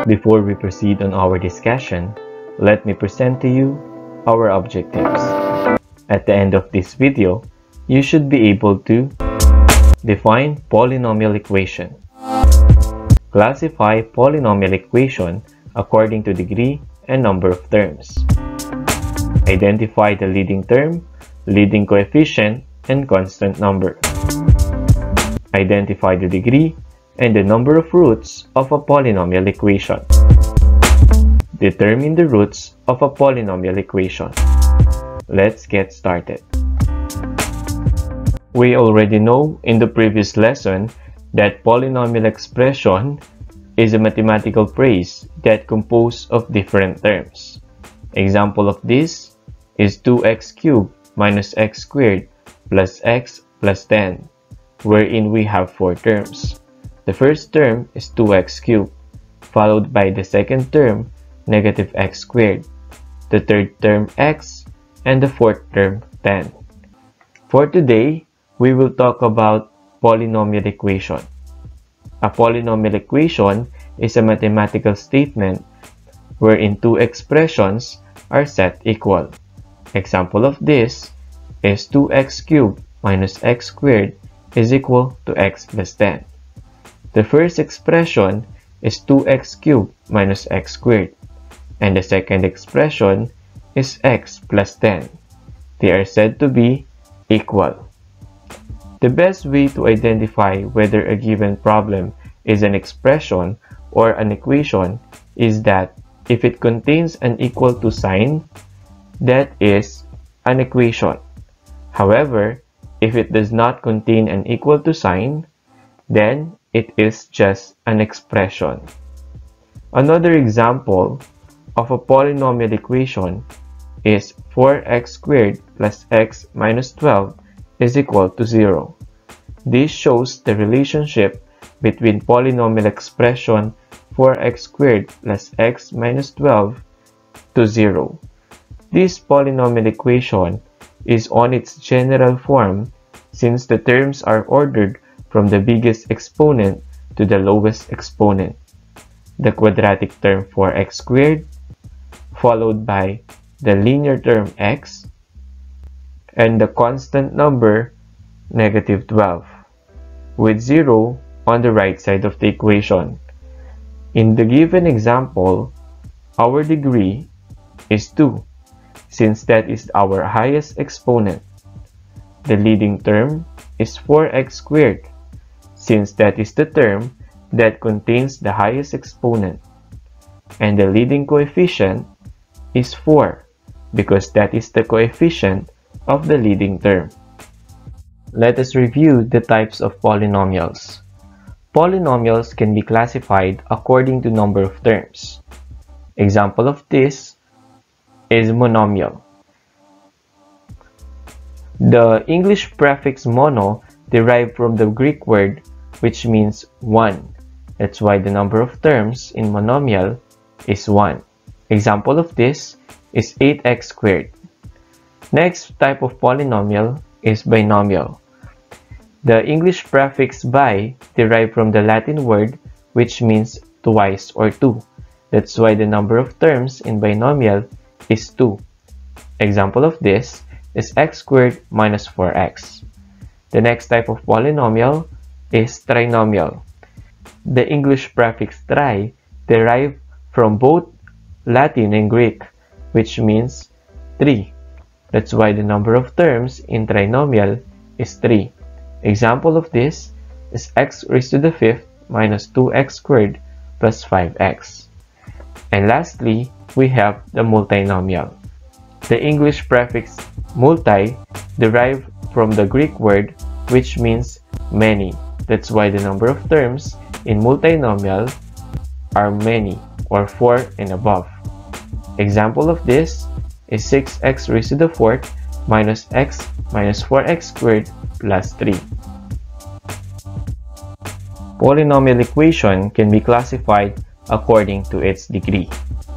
Before we proceed on our discussion, let me present to you our objectives. At the end of this video, you should be able to define polynomial equation, classify polynomial equation according to degree and number of terms, identify the leading term, leading coefficient, and constant number, identify the degree and the number of roots of a polynomial equation, determine the roots of a polynomial equation. Let's get started. We already know in the previous lesson that polynomial expression is a mathematical phrase that composed of different terms. Example of this is 2x cubed minus x squared plus x plus 10, wherein we have 4 terms. The first term is 2x cubed, followed by the second term, negative x squared, the third term x, and the fourth term 10. For today, we will talk about polynomial equation. A polynomial equation is a mathematical statement wherein two expressions are set equal. Example of this is 2x cubed minus x squared is equal to x plus 10. The first expression is 2x cubed minus x squared, and the second expression is x plus 10. They are said to be equal. The best way to identify whether a given problem is an expression or an equation is that if it contains an equal to sign, that is an equation. However, if it does not contain an equal to sign, then it is just an expression. Another example of a polynomial equation is 4x squared plus x minus 12 is equal to 0. This shows the relationship between polynomial expression 4x squared plus x minus 12 to 0. This polynomial equation is on its general form since the terms are ordered from the biggest exponent to the lowest exponent. The quadratic term 4x squared, followed by the linear term x, and the constant number negative 12, with 0 on the right side of the equation. In the given example, our degree is 2, since that is our highest exponent. The leading term is 4x squared, since that is the term that contains the highest exponent. And the leading coefficient is 4, because that is the coefficient of the leading term. Let us review the types of polynomials. Polynomials can be classified according to number of terms. Example of this is monomial. The English prefix mono derived from the Greek word which means 1. That's why the number of terms in monomial is 1. Example of this is 8x squared. Next type of polynomial is binomial. The English prefix bi derived from the Latin word which means twice or 2. That's why the number of terms in binomial is 2. Example of this is x squared minus 4x. The next type of polynomial is trinomial. The English prefix tri derived from both Latin and Greek, which means 3. That's why the number of terms in trinomial is 3. Example of this is x raised to the 5th minus 2x squared plus 5x. And lastly, we have the multinomial. The English prefix multi derived from the Greek word which means many. That's why the number of terms in multinomial are many or 4 and above. Example of this is 6x raised to the 4th minus x minus 4x squared plus 3. Polynomial equation can be classified according to its degree.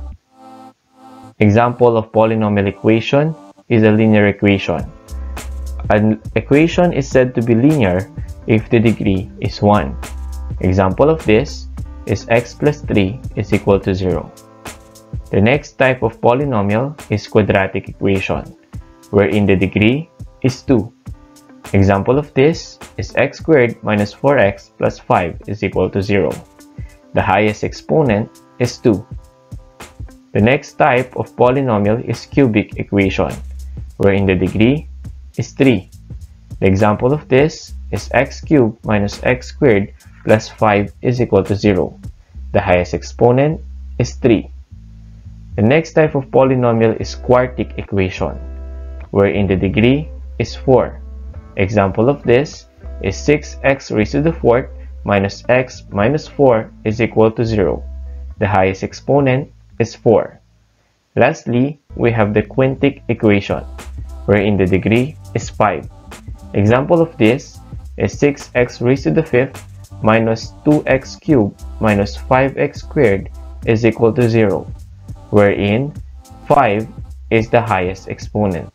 Example of polynomial equation is a linear equation. An equation is said to be linear if the degree is 1. Example of this is x plus 3 is equal to 0. The next type of polynomial is quadratic equation, wherein the degree is 2. Example of this is x squared minus 4x plus 5 is equal to 0. The highest exponent is 2. The next type of polynomial is cubic equation, wherein the degree is 3. The example of this is x cubed minus x squared plus 5 is equal to 0. The highest exponent is 3. The next type of polynomial is quartic equation, wherein the degree is 4. Example of this is 6x raised to the 4th minus x minus 4 is equal to 0. The highest exponent is 4. Lastly, we have the quintic equation, wherein the degree is 5. Example of this is 6x raised to the 5th minus 2x cubed minus 5x squared is equal to 0, wherein 5 is the highest exponent.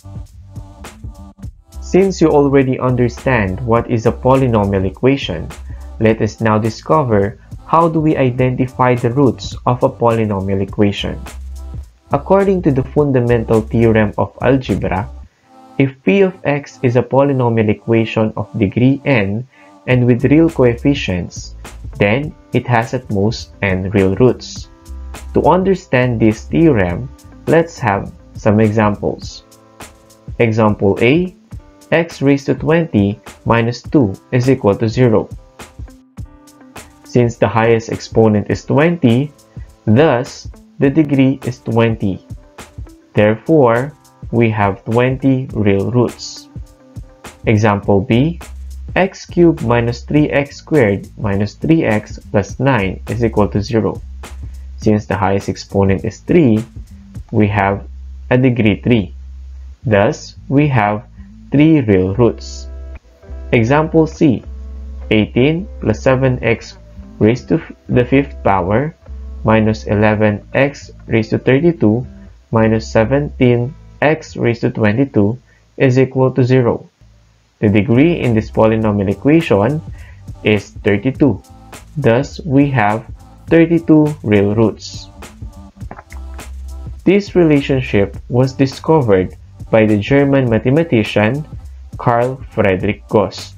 Since you already understand what is a polynomial equation, let us now discover how do we identify the roots of a polynomial equation. According to the fundamental theorem of algebra, if p of x is a polynomial equation of degree n and with real coefficients, then it has at most n real roots. To understand this theorem, let's have some examples. Example A, x raised to 20 minus 2 is equal to 0. Since the highest exponent is 20, thus the degree is 20. Therefore, we have 20 real roots. Example B, x cubed minus 3x squared minus 3x plus 9 is equal to 0. Since the highest exponent is 3, we have a degree 3. Thus, we have 3 real roots. Example C, 18 plus 7x raised to the 5th power minus 11x raised to 32 minus 17x raised to 22 is equal to 0. The degree in this polynomial equation is 32. Thus, we have 32 real roots. This relationship was discovered by the German mathematician Carl Friedrich Gauss.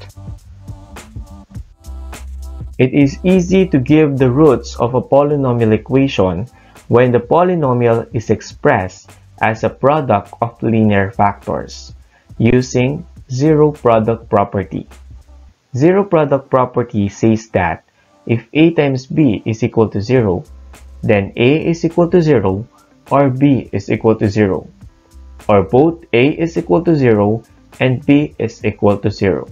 It is easy to give the roots of a polynomial equation when the polynomial is expressed as a product of linear factors using zero product property. Zero product property says that if a times b is equal to 0, then a is equal to 0 or b is equal to 0, or both a is equal to 0 and b is equal to 0.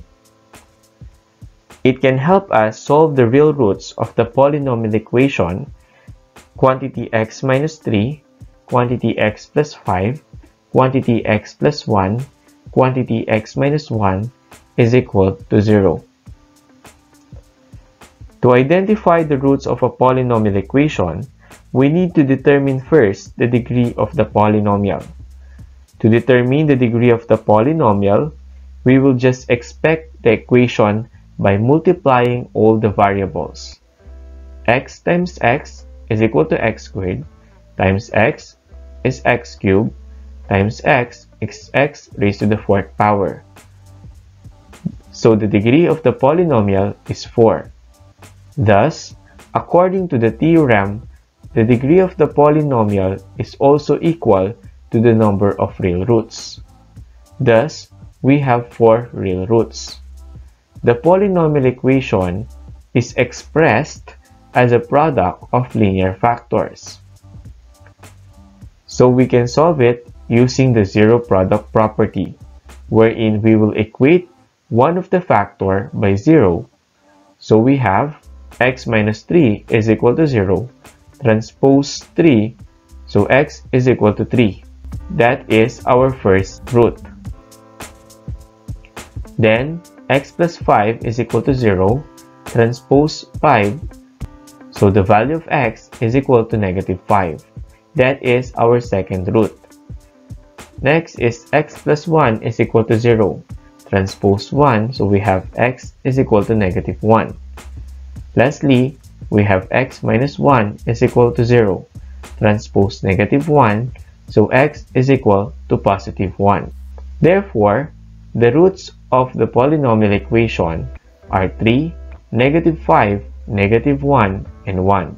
It can help us solve the real roots of the polynomial equation quantity x minus 3, quantity x plus 5, quantity x plus 1, quantity x minus 1 is equal to 0. To identify the roots of a polynomial equation, we need to determine first the degree of the polynomial. To determine the degree of the polynomial, we will just expect the equation by multiplying all the variables. X times x is equal to x squared, times x is x cubed, times x is x raised to the 4th power. So the degree of the polynomial is 4. Thus, according to the theorem, the degree of the polynomial is also equal to the number of real roots. Thus, we have 4 real roots. The polynomial equation is expressed as a product of linear factors. So we can solve it using the zero product property, wherein we will equate one of the factor by 0. So we have x minus 3 is equal to 0, transpose 3, so x is equal to 3. That is our first root. Then, x plus 5 is equal to 0, transpose 5, so the value of x is equal to negative 5. That is our second root. Next is x plus 1 is equal to 0, transpose 1, so we have x is equal to negative 1. Lastly, we have x minus 1 is equal to 0. Transpose negative 1, so x is equal to positive 1. Therefore, the roots of the polynomial equation are 3, negative 5, negative 1, and 1.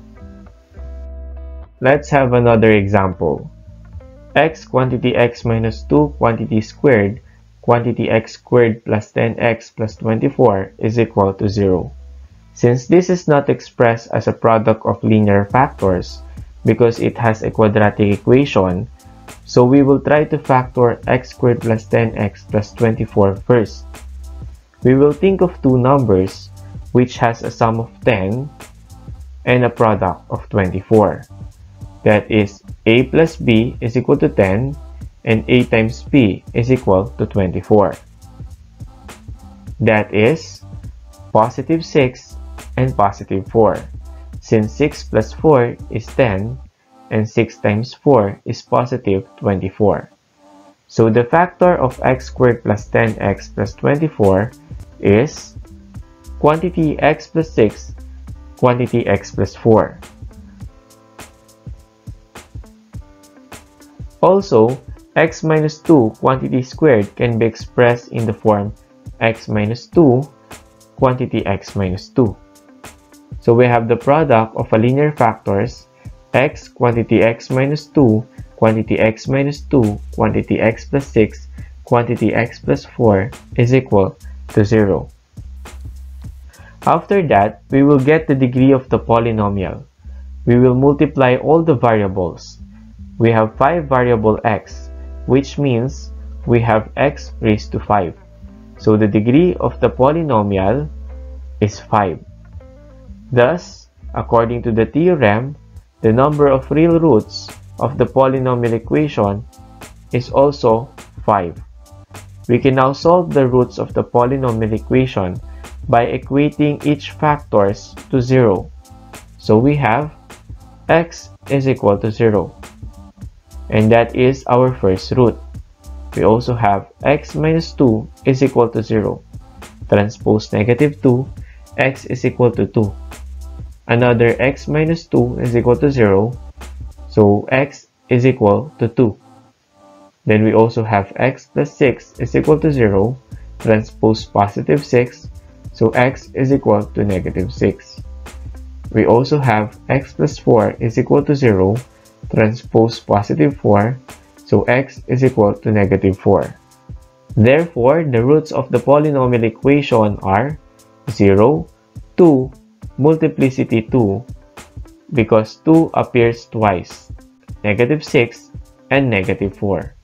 Let's have another example. X quantity x minus 2 quantity squared quantity x squared plus 10x plus 24 is equal to 0. Since this is not expressed as a product of linear factors because it has a quadratic equation, so we will try to factor x squared plus 10x plus 24 first. We will think of two numbers which has a sum of 10 and a product of 24. That is, a plus b is equal to 10 and a times b is equal to 24. That is, positive 6 and positive 4. Since 6 plus 4 is 10 and 6 times 4 is positive 24. So the factor of x squared plus 10x plus 24 is quantity x plus 6, quantity x plus 4. Also, x minus 2 quantity squared can be expressed in the form x minus 2 quantity x minus 2. So we have the product of a linear factors x quantity x minus 2 quantity x minus 2 quantity x plus 6 quantity x plus 4 is equal to 0. After that, we will get the degree of the polynomial. We will multiply all the variables. We have 5 variable x, which means we have x raised to 5. So the degree of the polynomial is 5. Thus, according to the theorem, the number of real roots of the polynomial equation is also 5. We can now solve the roots of the polynomial equation by equating each factors to 0. So we have x is equal to 0. And that is our first root. We also have x minus 2 is equal to 0. Transpose negative 2, x is equal to 2. Another x minus 2 is equal to 0, so x is equal to 2. Then we also have x plus 6 is equal to 0. Transpose positive 6, so x is equal to negative 6. We also have x plus 4 is equal to 0. Transpose positive 4, so x is equal to negative 4. Therefore, the roots of the polynomial equation are 0, 2, multiplicity 2, because 2 appears twice, negative 6, and negative 4.